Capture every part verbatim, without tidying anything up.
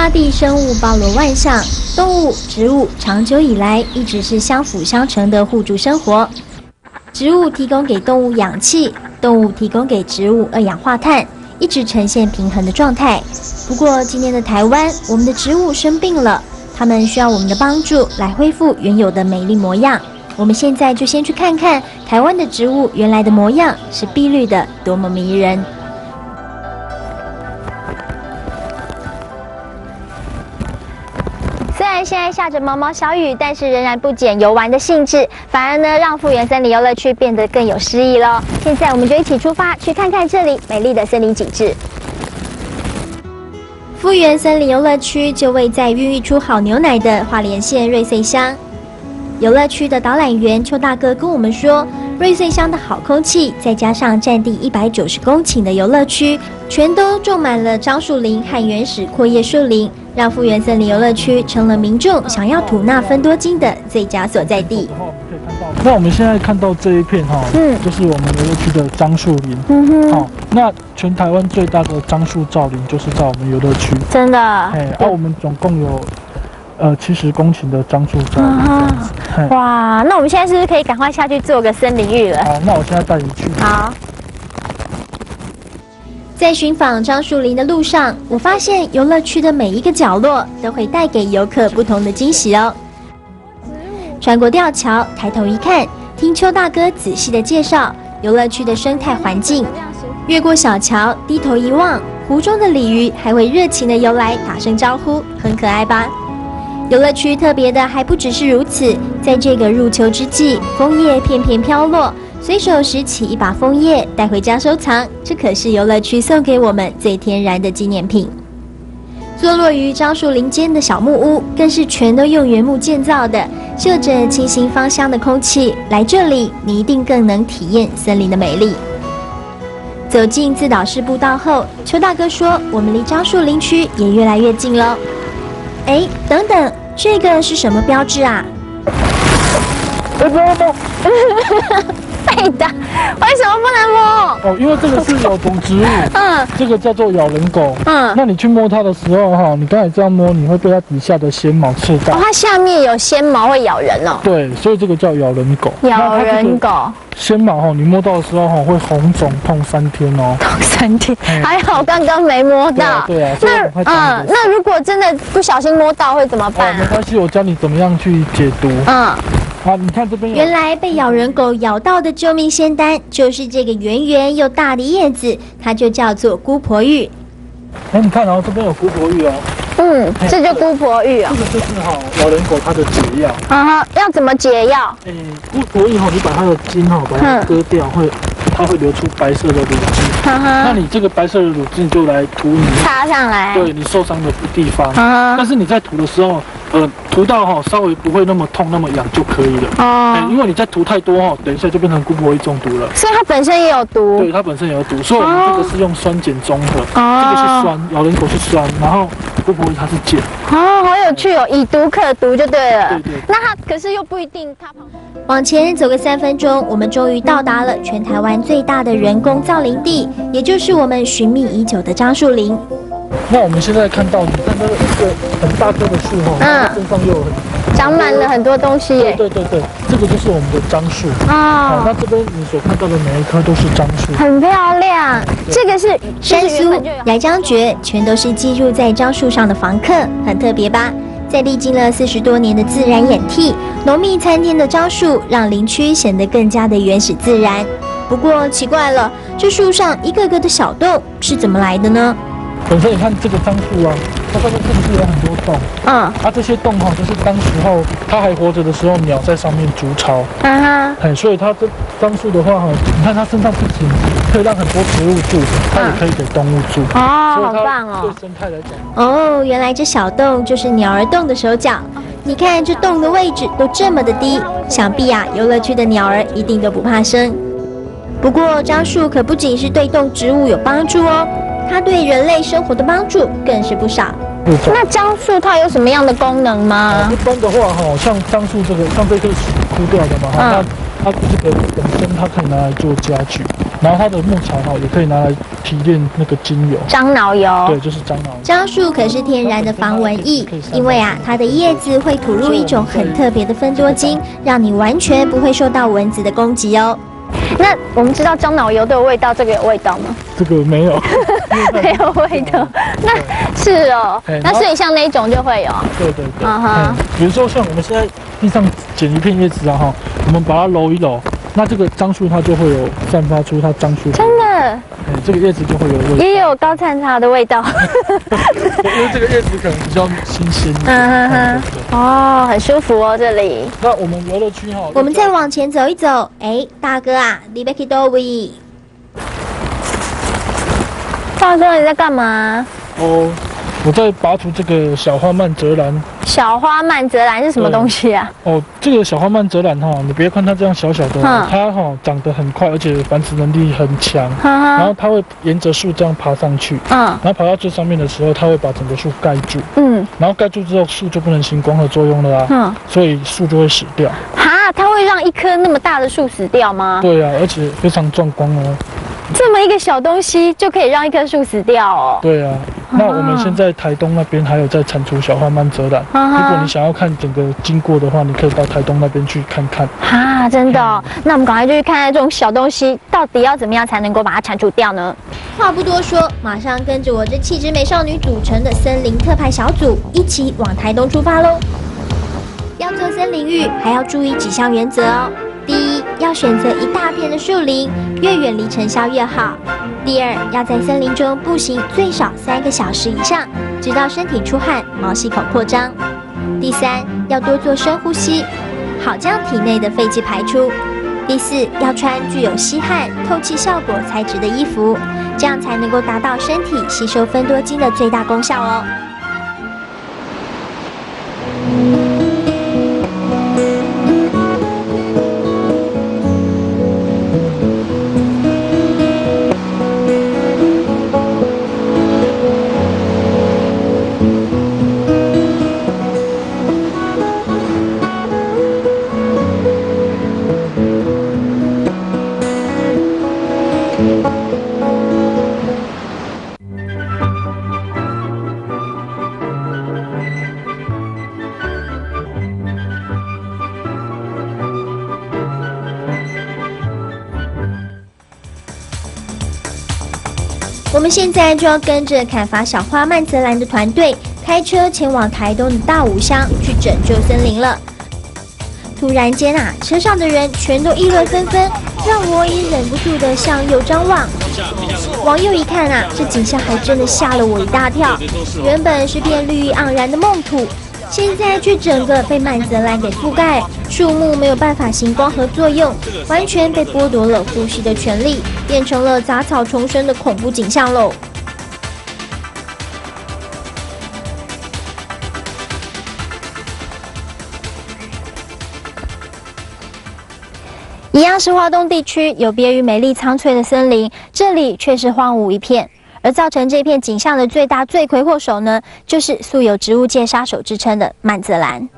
大地生物包罗万象，动物、植物长久以来一直是相辅相成的互助生活。植物提供给动物氧气，动物提供给植物二氧化碳，一直呈现平衡的状态。不过今年的台湾，我们的植物生病了，它们需要我们的帮助来恢复原有的美丽模样。我们现在就先去看看台湾的植物原来的模样是碧绿的，多么迷人。虽然现在下着毛毛小雨，但是仍然不减游玩的兴致，反而呢让复原森林游乐区变得更有诗意咯。现在我们就一起出发，去看看这里美丽的森林景致。复原森林游乐区就位在孕育出好牛奶的花莲县瑞穗乡。游乐区的导览员邱大哥跟我们说，瑞穗乡的好空气，再加上占地一百九十公顷的游乐区，全都种满了樟树林和原始阔叶树林，让复原森林游乐区成了民众想要吐纳芬多精的最佳所在地。 那我们现在看到这一片哈，嗯，就是我们游乐区的樟树林，嗯哼，好，那全台湾最大的樟树造林就是在我们游乐区， 真的， 哎，那、啊、我们总共有呃七十公顷的樟树造林这样子。 哇，那我们现在是不是可以赶快下去做个森林浴了？ 好，那我现在带你去。 好。在寻访樟树林的路上，我发现游乐区的每一个角落都会带给游客不同的惊喜哦。穿过吊桥，抬头一看，听邱大哥仔细的介绍游乐区的生态环境。越过小桥，低头一望，湖中的鲤鱼还会热情的游来打声招呼，很可爱吧？游乐区特别的还不只是如此，在这个入秋之际，枫叶片片飘落，随手拾起一把枫叶带回家收藏，这可是游乐区送给我们最天然的纪念品。坐落于樟树林间的小木屋，更是全都用原木建造的，嗅着清新芳香的空气，来这里你一定更能体验森林的美丽。走进自导式步道后，邱大哥说，我们离樟树林区也越来越近了。哎，等等，这个是什么标志啊？ 哎，不要摸！ 被打，为什么不能摸？ 哦，因为这个是有毒植物，嗯，这个叫做咬人狗，嗯，那你去摸它的时候哈，你刚才这样摸，你会被它底下的纤毛刺到。 哦，它下面有纤毛会咬人哦。 对，所以这个叫咬人狗。 咬人狗。 纤毛哈，你摸到的时候哈，会红肿痛三天哦。 痛三天，还好刚刚没摸到。 对啊， 那嗯，那如果真的不小心摸到会怎么办？ 没关系，我教你怎么样去解毒。嗯。好，你看这边。 原来被咬人狗咬到的救命仙丹就是这个圆圆又大的叶子，它就叫做姑婆芋。 哎，你看，然后这边有姑婆芋哦。 嗯，这就姑婆芋哦。 这个就是哈咬人狗它的解药。 啊哈，要怎么解药？ 哎，姑婆芋哈，你把它的筋哈把它割掉，会它会流出白色的乳汁。哈哈。那你这个白色的乳汁你就来涂你擦上来， 对你受伤的地方。啊。但是你在涂的时候，呃，涂到哈稍微不会那么痛那么痒就可以了。哦。哎，因为你再涂太多哈，等一下就变成姑婆芋中毒了。 所以它本身也有毒。 对，它本身也有毒，所以我们这个是用酸碱中和。哦。这个是酸，咬人狗是酸，然后姑婆芋它是碱。 哦，好有趣哦，以毒克毒就对了。对对。那它可是又不一定，它旁边。往前走个三分钟，我们终于到达了全台湾最大的人工造林地，也就是我们寻觅已久的樟树林。 那我们现在看到，你看这个一个很大棵的树哈，嗯，身上又有很长满了很多东西耶。 对对对对，这个就是我们的樟树啊。好，那这边你所看到的每一棵都是樟树， 很漂亮。这个是山苏、崖樟蕨，全都是寄入在樟树上的房客，很特别吧？在历经了四十多年的自然演替，浓密参天的樟树让林区显得更加的原始自然。不过奇怪了，这树上一个个的小洞是怎么来的呢？ 本身你看这个樟树啊，它上面是不是有很多洞？嗯，啊，这些洞哈，就是当时候它还活着的时候，鸟在上面筑巢。啊哈，哎，所以它这樟树的话哈，你看它身上不仅可以让很多植物住，它也可以给动物住。 哦，好棒哦！ 对生态来讲， 哦，原来这小洞就是鸟儿洞的手脚。你看这洞的位置都这么的低，想必啊，游乐区的鸟儿一定都不怕生。不过樟树可不仅是对动植物有帮助哦。它对人类生活的帮助更是不少。那樟树它有什么样的功能吗？ 一般的话，哈，像樟树这个，像这棵是枯掉的嘛，哈、嗯，那它这个本身它可以拿来做家具。 然后它的牧草哈也可以拿来提炼那个精油， 樟脑油。 对，就是樟脑油。 樟树可是天然的防蚊液，因为啊，它的叶子会吐露一种很特别的芬多精，让你完全不会受到蚊子的攻击哦。那我们知道樟脑油都有味道，这个有味道吗？ 这个没有， 没有味道。那是哦，那所以像那一种就会有。 对对对。啊哈。比如说像我们现在地上捡一片叶子啊哈，我们把它揉一揉，那这个樟树它就会有散发出它樟树。 真的。哎， 这个叶子就会有味道。 也有高灿茶的味道。 因为这个叶子可能比较新鲜。 嗯哼哼。哦，很舒服哦，这里。 那我们游乐区哈， 我们再往前走一走。哎，大哥啊，你要去哪位？大哥，你在干嘛？ 哦，我在拔除这个小花曼泽兰。 小花曼泽兰是什么东西啊？ 哦，这个小花曼泽兰哈，你别看它这样小小的，嗯、它哈长得很快，而且繁殖能力很强。嗯、然后它会沿着树这样爬上去，嗯，然后爬到最上面的时候，它会把整个树盖住，嗯，然后盖住之后，树就不能行光合作用了啊，嗯，所以树就会死掉。 哈，它会让一棵那么大的树死掉吗？ 对啊，而且非常壮观哦。 这么一个小东西就可以让一棵树死掉哦？ 对啊，那我们现在台东那边还有在产出小花曼泽兰，啊、如果你想要看整个经过的话，你可以到台东那边去看看。 啊，真的、哦？嗯、那我们赶快就去看看这种小东西到底要怎么样才能够把它铲除掉呢？话不多说，马上跟着我这气质美少女组成的森林特派小组一起往台东出发喽！要做森林浴，还要注意几项原则哦。第一，要选择一大片的树林，越远离尘嚣越好。第二，要在森林中步行最少三个小时以上，直到身体出汗、毛细孔扩张。第三，要多做深呼吸，好将体内的废气排出。第四，要穿具有吸汗、透气效果材质的衣服，这样才能够达到身体吸收芬多精的最大功效哦。我们现在就要跟着砍伐小花曼泽兰的团队，开车前往台东的大武乡去拯救森林了。突然间啊，车上的人全都议论纷纷，让我也忍不住的向右张望。往右一看啊，这景象还真的吓了我一大跳。原本是片绿意盎然的梦土，现在却整个被曼泽兰给覆盖，树木没有办法行光合作用，完全被剥夺了呼吸的权利，变成了杂草丛生的恐怖景象喽。一样是花东地区，有别于美丽苍翠的森林，这里却是荒芜一片。而造成这片景象的最大罪魁祸首呢，就是素有植物界杀手之称的曼泽兰。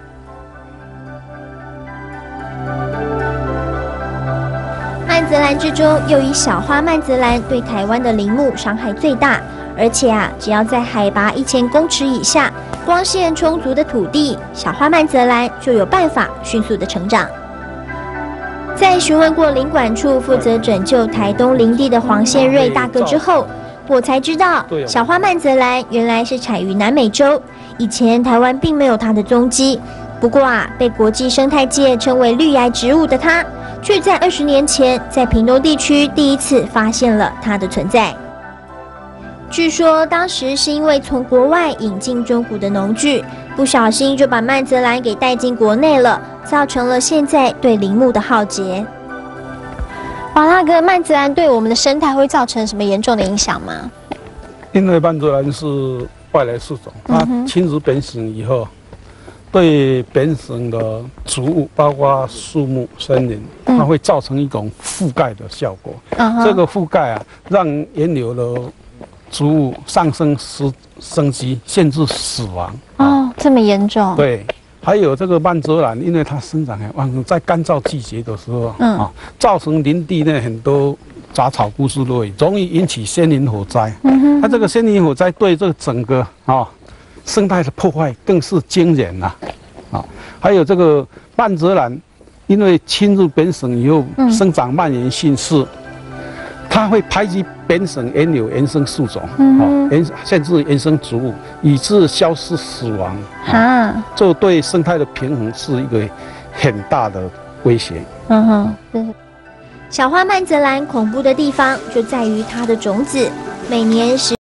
曼泽兰之中，又以小花曼泽兰对台湾的林木伤害最大，而且啊，只要在海拔一千公尺以下、光线充足的土地，小花曼泽兰就有办法迅速的成长。在询问过林管处负责拯救台东林地的黄宪瑞大哥之后，我才知道小花曼泽兰原来是产于南美洲，以前台湾并没有它的踪迹。不过啊，被国际生态界称为绿崖植物的它，却在二十年前在屏东地区第一次发现了它的存在。据说当时是因为从国外引进中古的农具，不小心就把曼泽兰给带进国内了，造成了现在对林木的浩劫。哇，那个曼泽兰对我们的生态会造成什么严重的影响吗？ 因为曼泽兰是外来树种，它侵入本省以后，对本省的植物，包括树木、森林，它会造成一种覆盖的效果。嗯、这个覆盖啊，让原有的植物上升生生机，限制死亡。 哦，这么严重？ 对。还有这个曼泽兰，因为它生长很旺盛，在干燥季节的时候，嗯啊，造成林地呢很多杂草枯树落叶，容易引起森林火灾。嗯哼，它这个森林火灾对这个整个啊、哦、生态的破坏更是惊人呐、啊！啊，还有这个半泽兰，因为侵入本省以后，嗯、生长蔓延迅速，它会排挤本省原有原生树种，嗯、哦，原甚至原生植物，以致消失死亡。啊，这对生态的平衡是一个很大的威胁。 嗯哼，对。小花曼泽兰恐怖的地方就在于它的种子，每年十